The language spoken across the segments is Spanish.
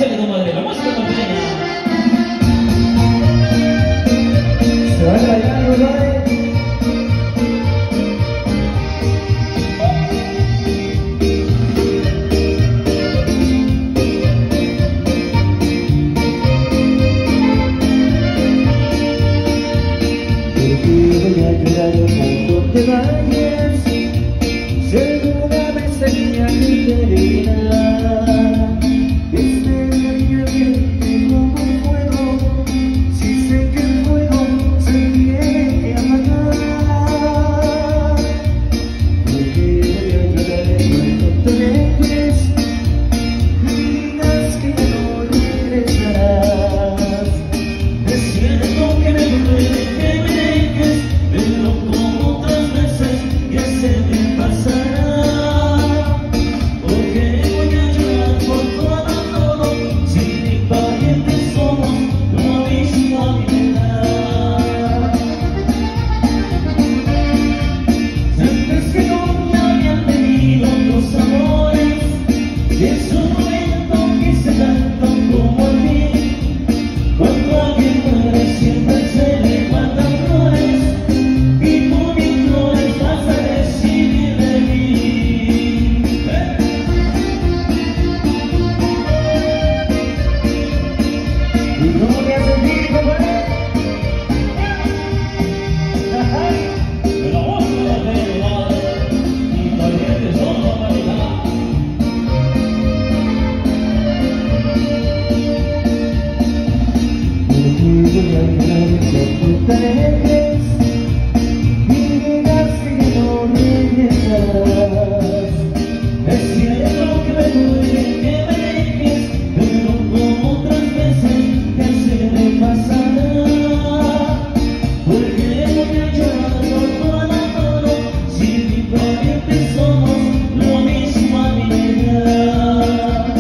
Échale, comadre, la música norteña. Se va a bailar, ¿no? Cuando te vayas, si alguna vez en mi alteridad esperaría verte como fuego, si sé que el fuego se tiene que apagar, porque voy a llorar cuando te dejes y digas que ya no regresarás. Es cierto que me duele que me dejes, pero como otras veces ya se me pasará, porque voy a llorar por tu abandono, si ni parientes somos, lo mismo a mi edad. Antes que no me habían tenido otros amores, y en su momento quise tanto como a mí. Cuando alguien muere siempre se le guardan flores, y tú mis flores vas a recibir de mí. Y no me haces rico, güey. Pero vos no vas a llevar, y parientes son la pareja. Voy a llorar cuando te dejes y digas que ya no regresarás. Es cierto que me duele que me dejes, pero como otras veces ya se me pasará, porque voy a llorar por tu abandono, si mi pariente somos lo mismo a mi edad.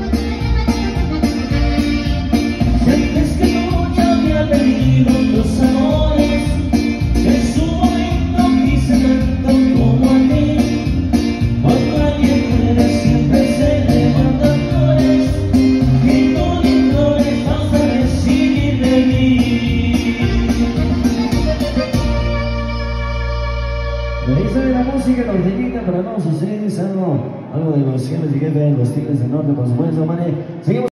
Sientes que yo ya me ha perdido otros amores, en su momento quise tanto como a ti. Cuando alguien muere siempre se le mandan flores, y tú mis flores vas a recibir de mí. De ahí sale la música norteñita para todos ustedes, algo de los cielos y jefe de los Tigres del Norte, por supuesto, mane. Seguimos.